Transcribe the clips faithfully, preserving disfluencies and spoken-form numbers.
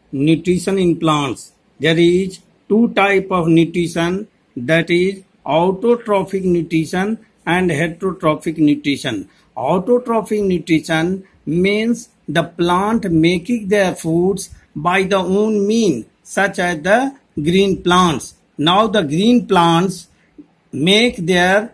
nutrition in plants. There is two type of nutrition, that is autotrophic nutrition and heterotrophic nutrition. Autotrophic nutrition means the plant making their foods by the own means, such as the green plants. Now the green plants make their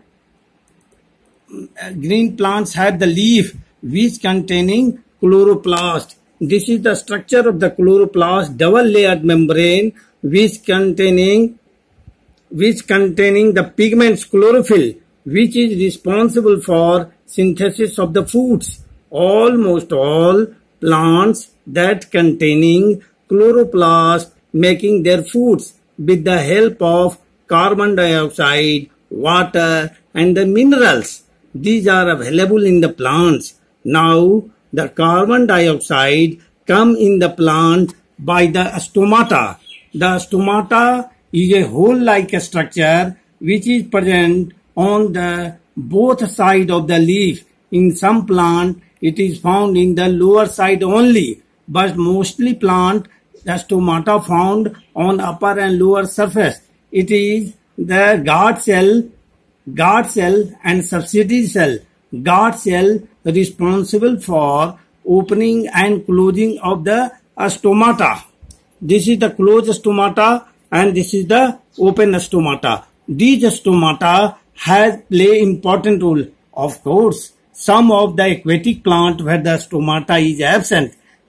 uh, green plants have the leaf which containing chloroplast. This is the structure of the chloroplast, double layered membrane which containing which containing the pigments chlorophyll, which is responsible for synthesis of the foods. Almost all plants that containing chloroplast making their foods with the help of carbon dioxide, water and the minerals. These are available in the plants. Now the carbon dioxide come in the plant by the stomata. The stomata is a hole-like structure which is present on the both side of the leaf. In some plant it is found in the lower side only, but mostly plant the stomata found on upper and lower surface. It is the guard cell, guard cell and subsidiary cell. Guard cell responsible for opening and closing of the stomata. This is the closed stomata and this is the open stomata. These stomata has play important role. Of course, some of the aquatic plant where the stomata is absent.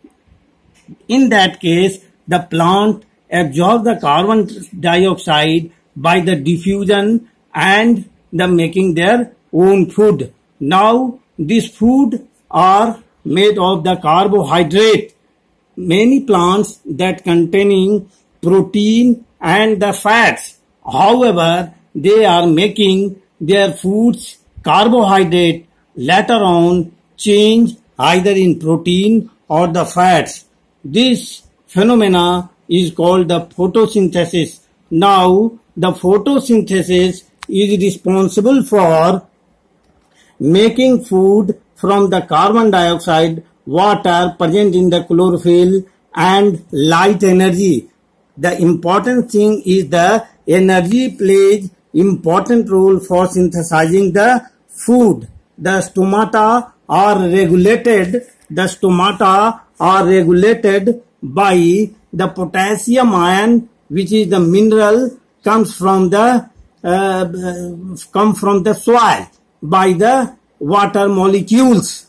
In that case, the plant absorb the carbon dioxide by the diffusion and the making their own food. Now, this food are made of the carbohydrate. Many plants that containing protein and the fats. However, they are making their foods carbohydrate later on change either in protein or the fats. This phenomena is called the photosynthesis. Now, the photosynthesis is responsible for making food from the carbon dioxide, water present in the chlorophyll and light energy. The important thing is the energy plays important role for synthesizing the food. The stomata are regulated, the stomata are regulated by the potassium ion, which is the mineral comes from the uh, come from the soil by the water molecules.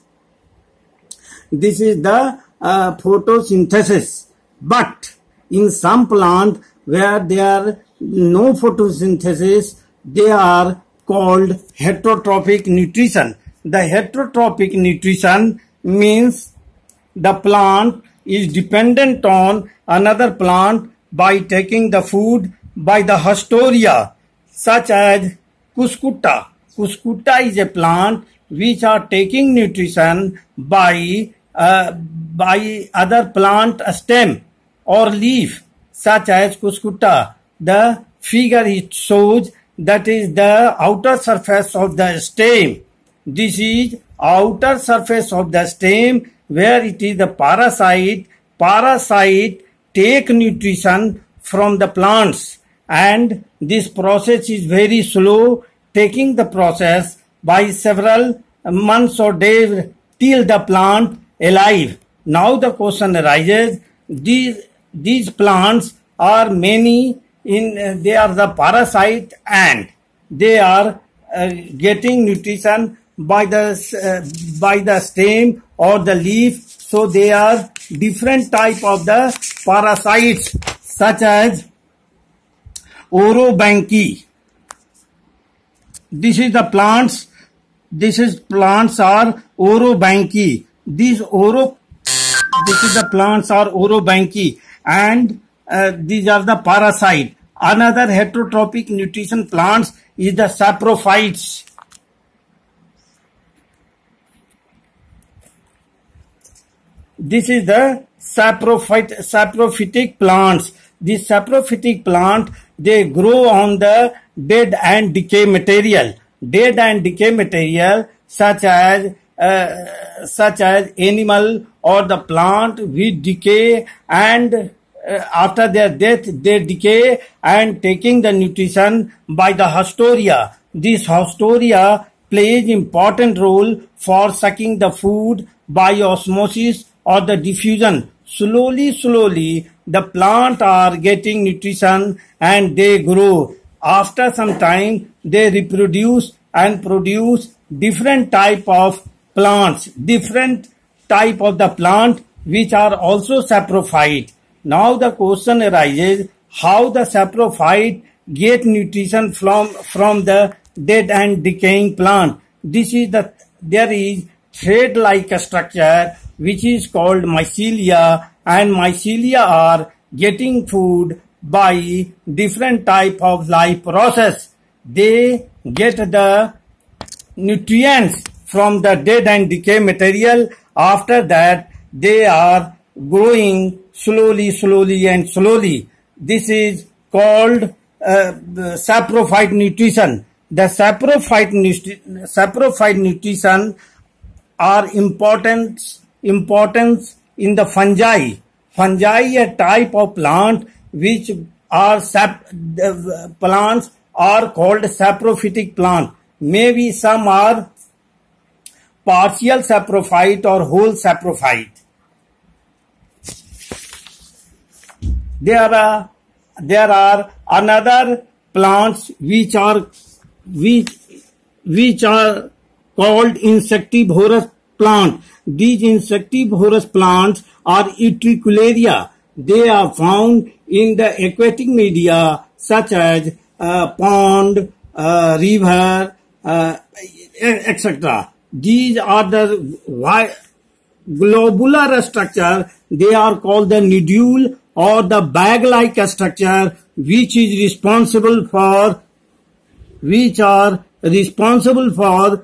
This is the uh, photosynthesis. But in some plant where there are no photosynthesis, they are called heterotrophic nutrition. The heterotrophic nutrition means the plant is dependent on another plant by taking the food by the hostoria, such as cuscuta. Cuscuta is a plant which are taking nutrition by uh, by other plant stem or leaf, such as cuscuta. The figure it shows that is the outer surface of the stem. This is outer surface of the stem where it is the parasite. Parasite take nutrition from the plants, and this process is very slow, taking the process by several months or days till the plant alive. Now the question arises, these these plants are many in uh, they are the parasite and they are uh, getting nutrition by the uh, by the stem or the leaf. So they are different type of the parasites, such as Orobanche. This is the plants. This is plants are Orobanche. These oro. This is the plants are Orobanche, and uh, these are the parasite. Another heterotrophic nutrition plants is the saprophytes. This is the saprophyte, saprophytic plants. These saprophytic plant, they grow on the dead and decay material. Dead and decay material such as uh, such as animal or the plant which decay and uh, after their death, they decay and taking the nutrition by the haustoria. This haustoria plays important role for sucking the food by osmosis or the diffusion. Slowly, slowly, the plant are getting nutrition and they grow. After some time, they reproduce and produce different type of plants, different type of the plant which are also saprophyte. Now the question arises, how the saprophyte get nutrition from, from the dead and decaying plant? This is the, there is thread-like structure which is called mycelia, and mycelia are getting food by different type of life process. They get the nutrients from the dead and decay material. After that, they are growing slowly, slowly and slowly. This is called uh, saprophyte nutrition. The saprophyte, nutri saprophyte nutrition are important, importance in the fungi. Fungi a type of plant which are sap, uh, plants are called saprophytic plant. Maybe some are partial saprophyte or whole saprophyte. There are there are another plants which are which which are called insectivorous plant. These insectivorous plants are Utricularia. They are found in the aquatic media such as uh, pond, uh, river, uh, et cetera. These are the globular structure. They are called the nodule or the bag-like structure, which is responsible for, which are responsible for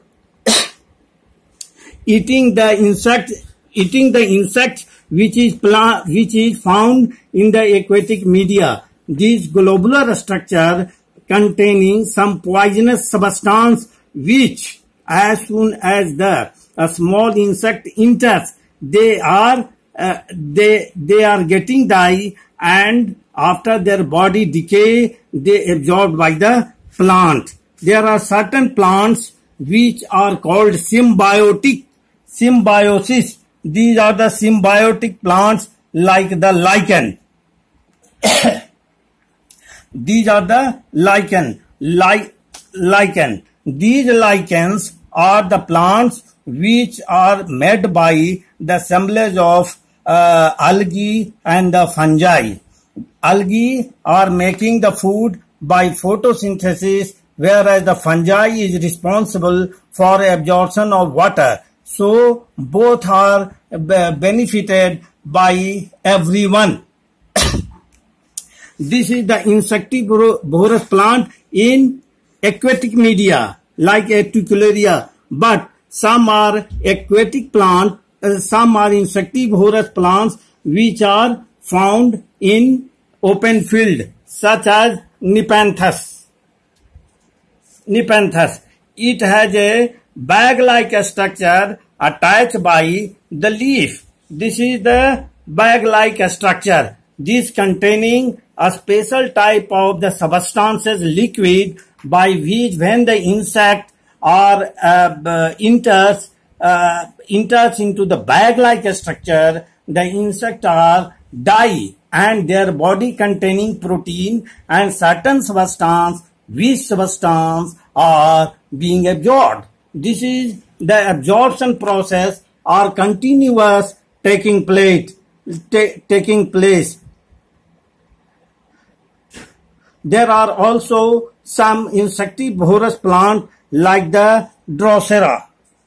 eating the insect, eating the insect which is plant, which is found in the aquatic media. This globular structure containing some poisonous substance which, as soon as the a small insect enters, they are uh, they they are getting die, and after their body decay, they absorbed by the plant. There are certain plants which are called symbiotic, symbiosis. These are the symbiotic plants like the lichen. These are the lichen, li lichen. These lichens are the plants which are made by the assemblage of uh, algae and the fungi. Algae are making the food by photosynthesis, whereas the fungi is responsible for absorption of water. So both are benefited by everyone. This is the insectivorous plant in aquatic media like Utricularia, but some are aquatic plant, uh, some are insectivorous plants which are found in open field such as Nepenthes. Nepenthes. It has a bag-like structure attached by the leaf. This is the bag-like structure. This containing a special type of the substances liquid by which when the insect or uh, enters uh, enters into the bag-like structure, the insect are die and their body containing protein and certain substance, which substance are being absorbed. This is the absorption process or continuous taking place. taking place. There are also some insectivorous plants like the Drosera.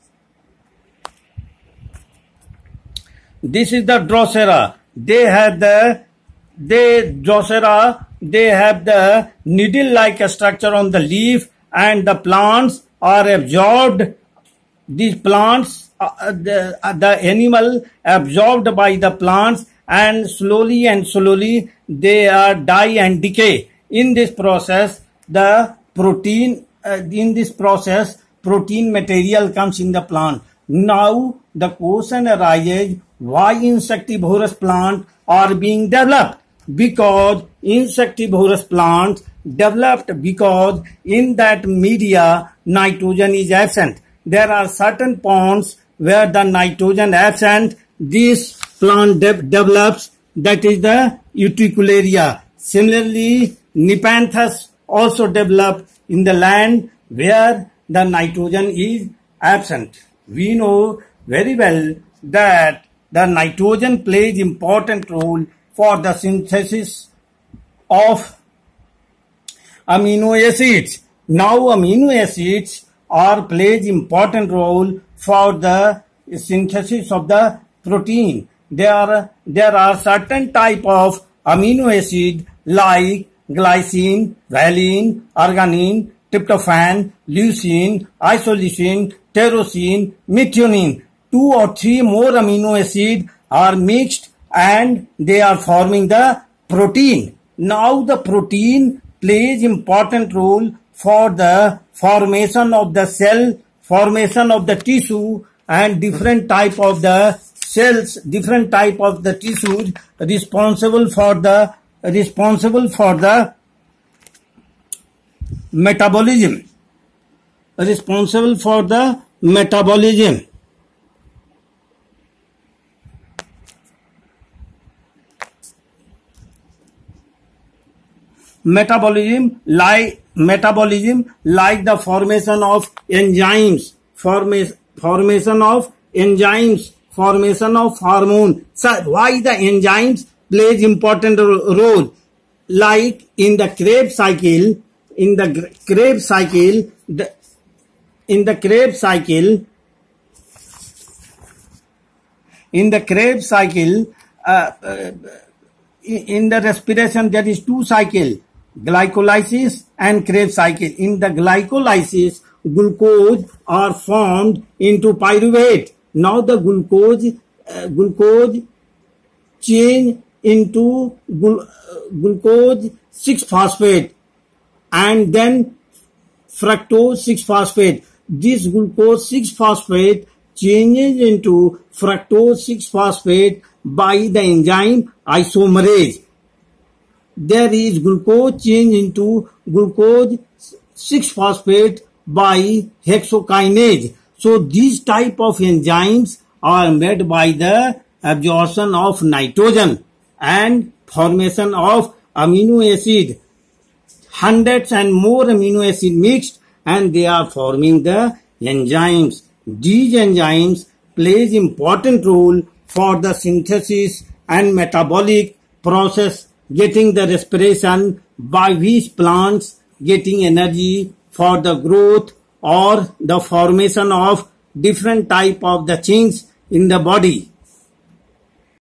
This is the Drosera. They have the they Drosera. They have the needle-like structure on the leaf, and the plants are absorbed. These plants, uh, the uh, the animal absorbed by the plants, and slowly and slowly they are die and decay. In this process, the protein, uh, in this process, protein material comes in the plant. Now, the question arises, why insectivorous plants are being developed? because insectivorous plants developed because in that media nitrogen is absent. There are certain ponds where the nitrogen absent, this plant de develops, that is the Utricularia. Similarly, Nepenthes also develop in the land where the nitrogen is absent. We know very well that the nitrogen plays important role for the synthesis of amino acids. Now amino acids are plays important role for the synthesis of the protein. There are, there are certain type of amino acid like glycine, valine, arginine, tryptophan, leucine, isoleucine, tyrosine, methionine. Two or three more amino acids are mixed and they are forming the protein. Now the protein plays important role for the formation of the cell, formation of the tissue, and different type of the cells, different type of the tissues responsible for the responsible for the metabolism, responsible for the metabolism. Metabolism like metabolism like the formation of enzymes, forma formation of enzymes, formation of hormone. So why the enzymes plays important role? Like in the Krebs cycle, in the Krebs cycle, the, in the Krebs cycle, in the Krebs cycle, uh, uh, in the respiration there is two cycle, glycolysis and Krebs cycle. In the glycolysis, glucose are formed into pyruvate. Now the glucose, uh, glucose change into glu uh, glucose six phosphate and then fructose six phosphate. This glucose six phosphate changes into fructose six phosphate by the enzyme isomerase. There is glucose change into glucose six phosphate by hexokinase. So these type of enzymes are made by the absorption of nitrogen and formation of amino acid. Hundreds and more amino acid mixed and they are forming the enzymes. These enzymes plays important role for the synthesis and metabolic process, getting the respiration by which plants getting energy for the growth or the formation of different type of the things in the body.